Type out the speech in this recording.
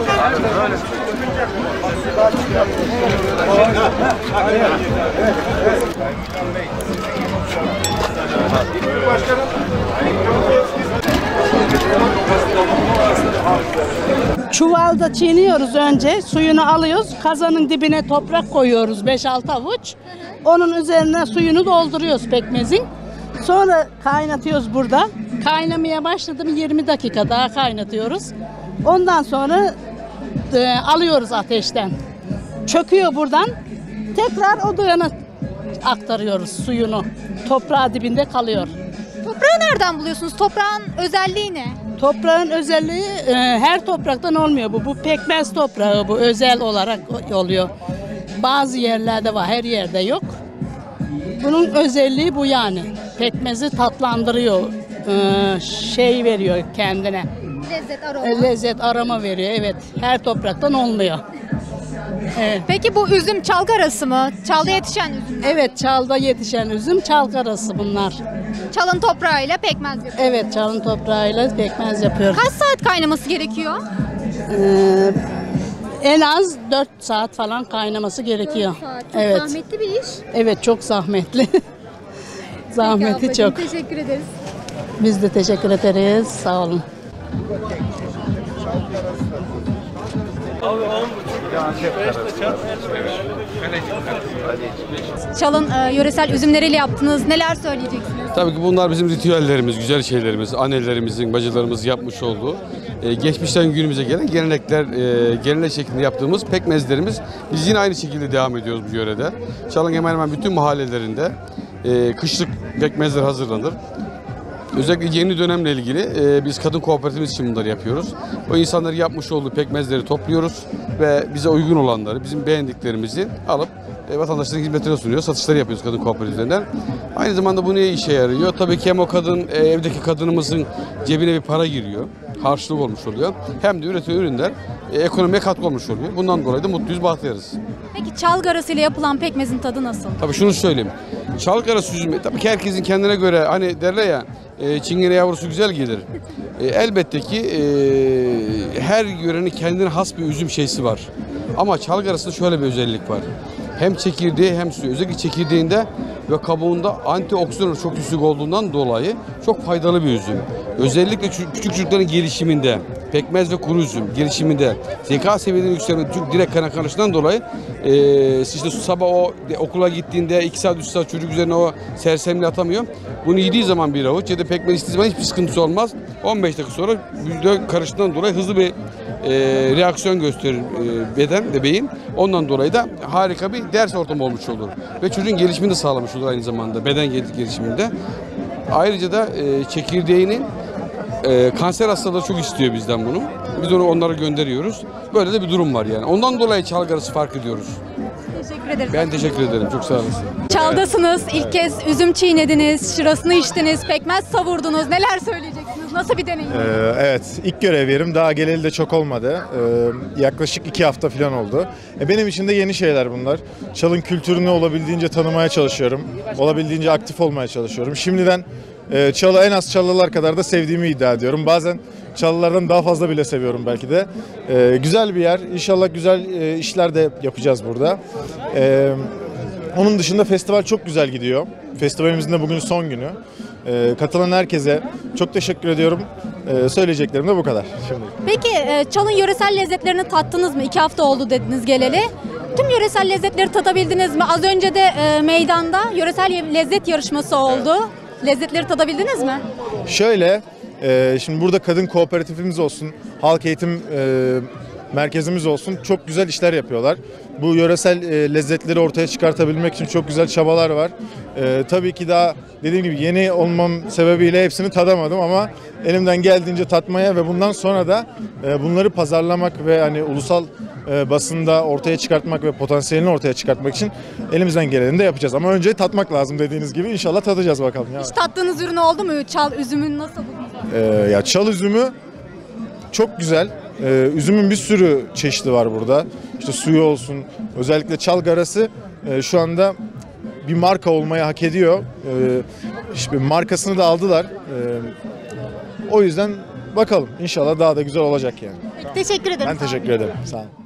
Çuvalda çiğniyoruz önce, suyunu alıyoruz, kazanın dibine toprak koyuyoruz 5-6 avuç. Onun üzerine suyunu dolduruyoruz pekmezin. Sonra kaynatıyoruz burada. Kaynamaya başladı mı 20 dakika daha kaynatıyoruz. Ondan sonra alıyoruz ateşten. Çöküyor buradan. Tekrar odaya aktarıyoruz suyunu. Toprağı dibinde kalıyor. Toprağı nereden buluyorsunuz? Toprağın özelliği ne? Toprağın özelliği her topraktan olmuyor bu. Bu pekmez toprağı, bu özel olarak oluyor. Bazı yerlerde var, her yerde yok. Bunun özelliği bu yani. Pekmezi tatlandırıyor, şey veriyor kendine. Lezzet, aroma. Lezzet, aroma veriyor. Evet, her topraktan olmuyor. Evet. Peki bu üzüm çalgarası mı? Çalda yetişen üzüm mü? Evet, çalda yetişen üzüm, çalgarası bunlar. Çalın toprağıyla pekmez yapıyor. Evet, çalın toprağıyla pekmez yapıyoruz. Kaç saat kaynaması gerekiyor? En az 4 saat falan kaynaması gerekiyor. 4 saat. Çok evet. zahmetli bir iş. Evet, çok zahmetli. Zahmeti Peki çok. ablacığım, teşekkür ederiz. Biz de teşekkür ederiz. Sağ olun. Çalın yöresel üzümleriyle yaptınız. Neler söyleyeceksiniz? Tabii ki bunlar bizim ritüellerimiz, güzel şeylerimiz, annelerimizin, bacılarımızın yapmış olduğu, geçmişten günümüze gelen gelenekler, gelenek şeklinde yaptığımız pekmezlerimiz. Biz yine aynı şekilde devam ediyoruz bu yörede. Çalın hemen hemen bütün mahallelerinde kışlık pekmezler hazırlanır. Özellikle yeni dönemle ilgili biz kadın kooperatifimiz için bunları yapıyoruz. O insanların yapmış olduğu pekmezleri topluyoruz ve bize uygun olanları, bizim beğendiklerimizi alıp vatandaşların hizmetine sunuyor. Satışları yapıyoruz kadın kooperatiflerinden. Aynı zamanda bu neye işe yarıyor? Tabii ki hem o kadın, evdeki kadınımızın cebine bir para giriyor. Harçlık olmuş oluyor. Hem de üretilen ürünler ekonomiye katkı olmuş oluyor. Bundan dolayı da mutluyuz, bahtiyarız. Peki çalgarası ile yapılan pekmezin tadı nasıl? Tabii şunu söyleyeyim. Çalgarası üzümü, tabii ki herkesin kendine göre, hani derler ya, çingene yavrusu güzel gelir. Elbette ki her yörenin kendine has bir üzüm şeysi var. Ama çalgarasında şöyle bir özellik var. Hem çekirdeği hem suyu. Özellikle çekirdeğinde ve kabuğunda antioksidan çok yüksek olduğundan dolayı çok faydalı bir üzüm. Özellikle küçük çocukların gelişiminde, pekmez ve kuru üzüm gelişiminde zeka seviyelerinin yükselmesi direkt kaynaklanışından dolayı işte sabah o okula gittiğinde 2 saat 3 saat çocuk üzerine o sersemliği atamıyor. Bunu yediği zaman bir avuç ya da pekmez içtiği zaman hiçbir sıkıntısı olmaz. 15 dakika sonra vücuda karıştığından dolayı hızlı bir reaksiyon gösterir beden ve beyin. Ondan dolayı da harika bir ders ortamı olmuş olur. Ve çocuğun gelişimini de sağlamış olur aynı zamanda beden gelişiminde. Ayrıca da çekirdeğinin kanser hastaları çok istiyor bizden bunu. Biz onu onlara gönderiyoruz. Böyle de bir durum var yani. Ondan dolayı çalgarası fark ediyoruz. Teşekkür ederim. Ben teşekkür ederim. Çok sağ olasın. Çaldasınız. İlk kez üzüm çiğnediniz, şırasını içtiniz, pekmez savurdunuz. Neler söyleyeceksiniz? Nasıl bir deneyim? Evet, ilk görev yerim. Daha geleli de çok olmadı. Yaklaşık 2 hafta falan oldu. Benim için de yeni şeyler bunlar. Çalın kültürünü olabildiğince tanımaya çalışıyorum. Olabildiğince aktif olmaya çalışıyorum. Şimdiden Çalı en az Çalılar kadar da sevdiğimi iddia ediyorum. Bazen Çalılardan daha fazla bile seviyorum belki de. Güzel bir yer. İnşallah güzel işler de yapacağız burada. Onun dışında festival çok güzel gidiyor. Festivalimizin de bugün son günü. Katılan herkese çok teşekkür ediyorum. Söyleyeceklerim de bu kadar. Şimdi. Peki Çalın yöresel lezzetlerini tattınız mı? 2 hafta oldu dediniz geleli. Tüm yöresel lezzetleri tadabildiniz mi? Az önce de meydanda yöresel lezzet yarışması oldu. Lezzetleri tadabildiniz mi? Şöyle, şimdi burada kadın kooperatifimiz olsun, halk eğitim merkezimiz olsun, çok güzel işler yapıyorlar. Bu yöresel lezzetleri ortaya çıkartabilmek için çok güzel çabalar var. Tabii ki daha dediğim gibi yeni olmam sebebiyle hepsini tadamadım ama elimden geldiğince tatmaya ve bundan sonra da bunları pazarlamak ve hani ulusal basında ortaya çıkartmak ve potansiyelini ortaya çıkartmak için elimizden geleni de yapacağız. Ama önce tatmak lazım dediğiniz gibi. İnşallah tadacağız bakalım. Hiç tattığınız ürün oldu mu? Çal üzümünü nasıl buldunuz? Ya çal üzümü çok güzel. Üzümün bir sürü çeşidi var burada. İşte suyu olsun, özellikle çalgarası şu anda bir marka olmaya hak ediyor. İşte markasını da aldılar. O yüzden bakalım. İnşallah daha da güzel olacak yani. Peki Teşekkür ederim. Ben teşekkür ederim. Sağ olun.